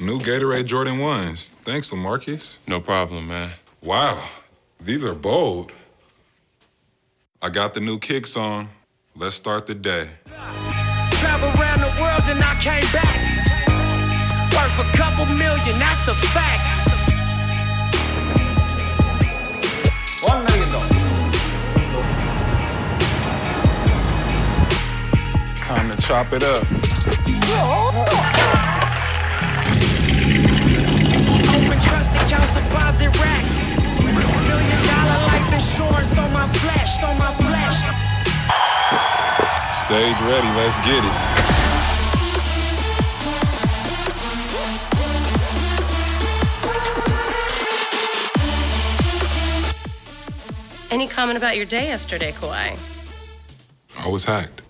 New Gatorade Jordan 1s. Thanks, LaMarcus. No problem, man. Wow, these are bold. I got the new kicks on. Let's start the day. Travel around the world and I came back. Worth a couple million, that's a fact. $1 million. Time to chop it up. Open trust accounts, deposit racks. $1 million life insurance on my flesh, on my flesh. Stage ready, let's get it. Any comment about your day yesterday, Kawhi? I was hacked.